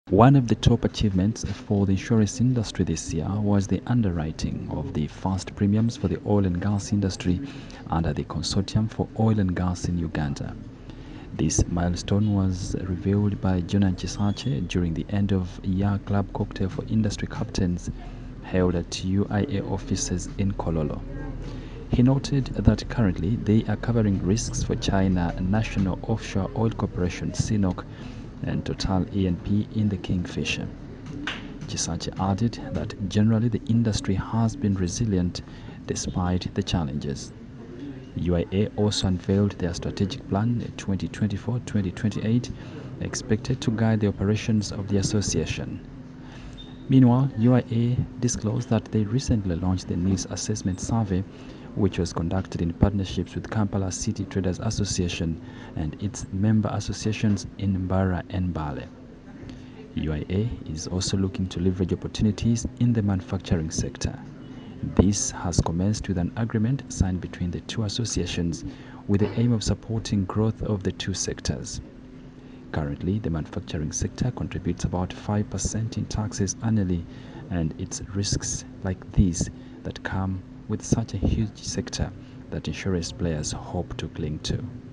One of the top achievements for the insurance industry this year was the underwriting of the first premiums for the oil and gas industry under the Consortium for Oil and Gas in Uganda. This milestone was revealed by Jonan Chisache during the end-of-year club cocktail for industry captains held at UIA offices in Kololo. He noted that currently they are covering risks for China National Offshore Oil Corporation (CNOOC) and Total E&P in the Kingfisher. Chisache added that generally the industry has been resilient despite the challenges. UIA also unveiled their strategic plan 2024-2028, expected to guide the operations of the association. Meanwhile, UIA disclosed that they recently launched the Needs Assessment Survey, which was conducted in partnerships with Kampala City Traders Association and its member associations in Mbara and Mbale. UIA is also looking to leverage opportunities in the manufacturing sector. This has commenced with an agreement signed between the two associations with the aim of supporting growth of the two sectors. Currently, the manufacturing sector contributes about 5% in taxes annually, and it's risks like these that come with such a huge sector that insurance players hope to cling to.